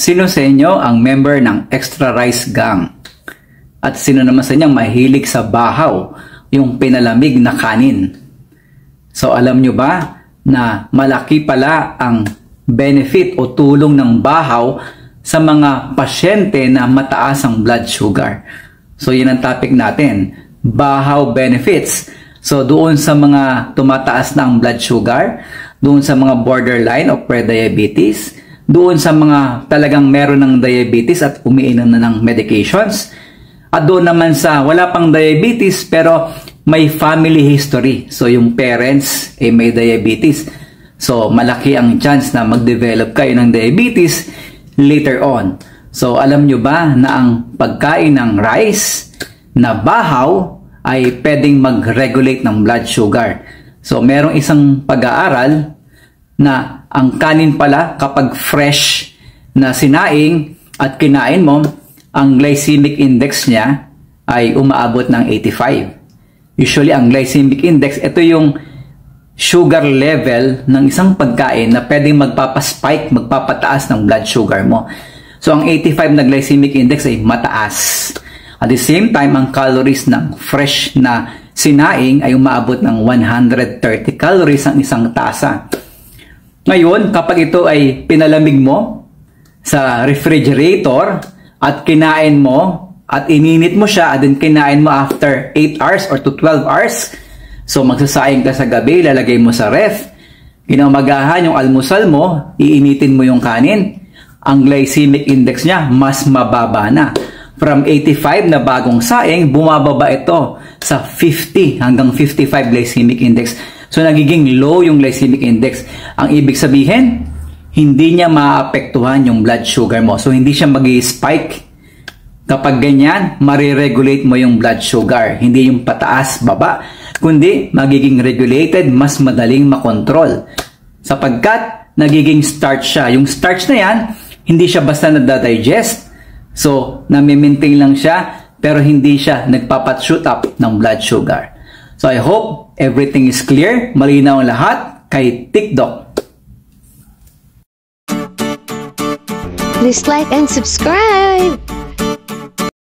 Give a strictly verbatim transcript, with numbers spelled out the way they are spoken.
Sino sa inyo ang member ng Extra Rice Gang? At sino naman sa inyo mahilig sa bahaw, yung pinalamig na kanin? So alam nyo ba na malaki pala ang benefit o tulong ng bahaw sa mga pasyente na mataas ang blood sugar? So yun ang topic natin, bahaw benefits. So doon sa mga tumataas na ang blood sugar, doon sa mga borderline o pre-diabetes, doon sa mga talagang meron ng diabetes at umiinom na ng medications, at doon naman sa wala pang diabetes pero may family history. So yung parents ay eh, may diabetes. So malaki ang chance na mag-develop kayo ng diabetes later on. So alam nyo ba na ang pagkain ng rice na bahaw ay pwedeng mag-regulate ng blood sugar? So merong isang pag-aaral na ang kanin pala kapag fresh na sinaing at kinain mo, ang glycemic index niya ay umaabot ng eighty-five. Usually ang glycemic index, ito yung sugar level ng isang pagkain na pwedeng magpapaspike, magpapataas ng blood sugar mo. So ang eighty-five na glycemic index ay mataas. At the same time, ang calories ng fresh na sinaing ay umaabot ng one hundred thirty calories ang isang tasa. Ngayon, kapag ito ay pinalamig mo sa refrigerator at kinain mo at ininit mo siya at then kinain mo after eight hours or to twelve hours, so magsasayang ka sa gabi, lalagay mo sa ref, kinamagahan yung almusal mo, iinitin mo yung kanin, ang glycemic index niya mas mababa na. From eighty-five na bagong saing, bumababa ito sa fifty hanggang fifty-five glycemic index. So nagiging low yung glycemic index. Ang ibig sabihin, hindi niya maapektuhan yung blood sugar mo. So hindi siya mag-spike. Kapag ganyan, mariregulate mo yung blood sugar. Hindi yung pataas, baba, kundi magiging regulated, mas madaling makontrol. Sapagkat nagiging starch siya. Yung starch na yan, hindi siya basta nadadigest. So, nami-maintain lang siya, pero hindi siya nagpapat-shoot up ng blood sugar. So, I hope everything is clear. Malinaw ang lahat kay TikDok. Please like and subscribe!